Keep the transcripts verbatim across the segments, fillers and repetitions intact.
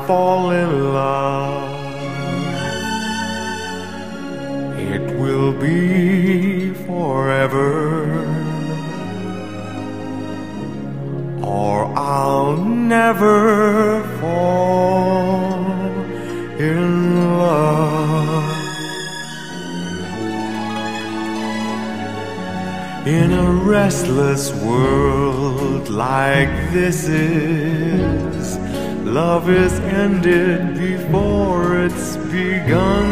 fall in love, it will be forever, or I'll never fall in love. In a restless world like this is, love is ended before it's begun,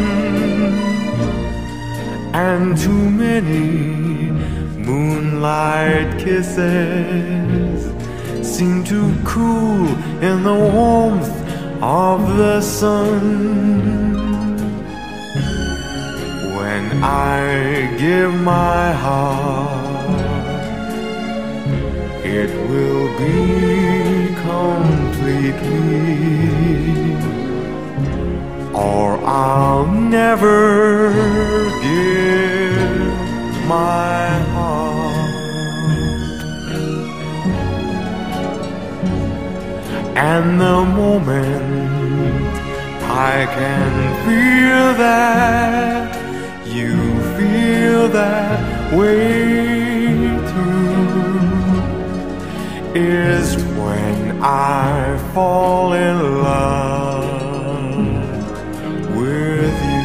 and too many moonlight kisses seem to cool in the warmth of the sun. When I give my heart, it will be completely, or I'll never give my heart. And the moment I can feel that you feel that way too, is when I fall in love with you.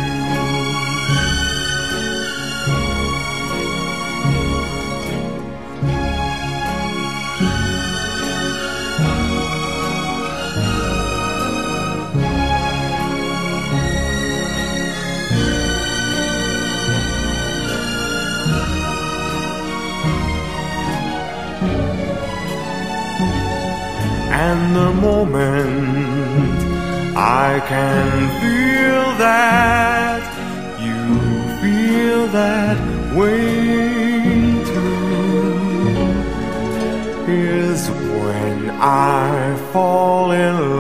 And the moment I can feel that you feel that way too, is when I fall in love